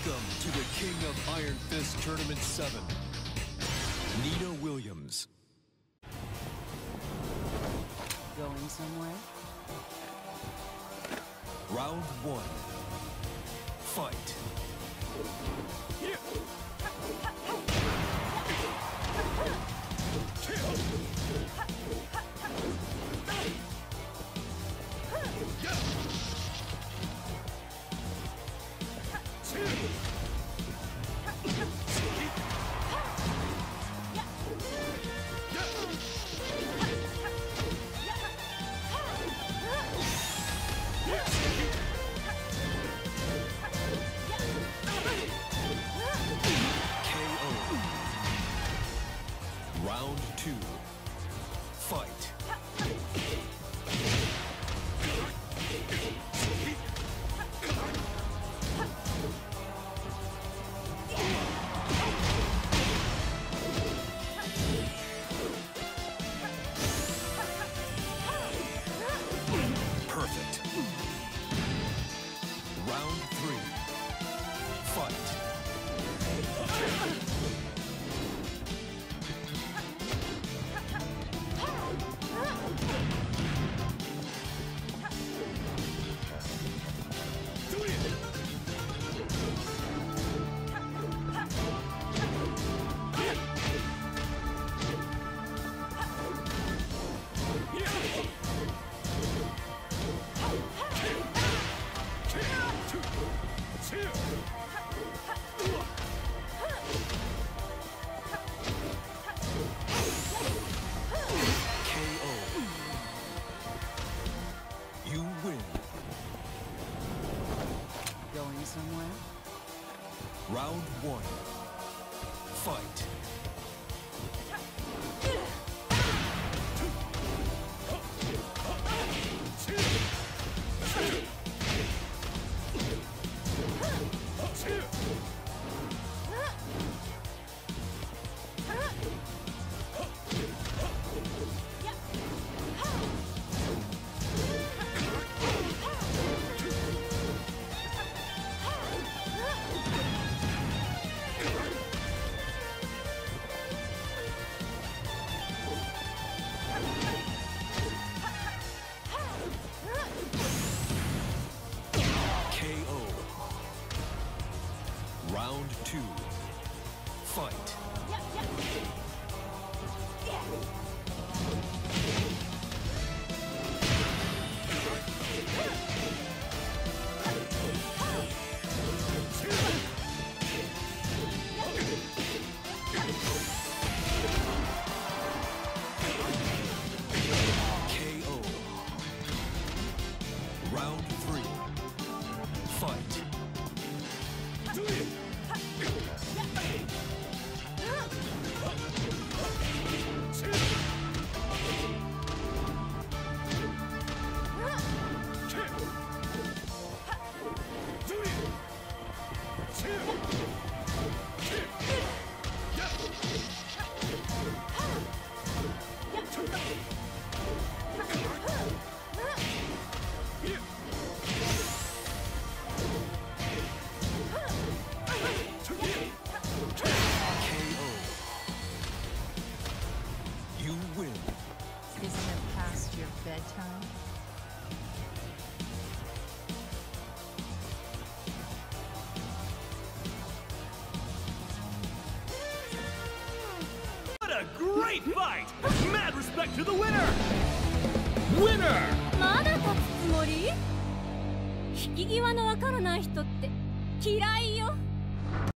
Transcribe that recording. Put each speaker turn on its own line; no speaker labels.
Welcome to the King of Iron Fist Tournament 7, Nina Williams.
Going somewhere?
Round 1. Fight. Round 2. Fight. Perfect. Round 3. Fight. You win.
Going somewhere?
Round 1. Fight. Round 2. Fight. KO. Round 3. Fight. You win.
Isn't it past your bedtime?
What a great fight! Mad respect to the winner! Winner!
まだ勝つつもり？引き際のわからない人って嫌いよ。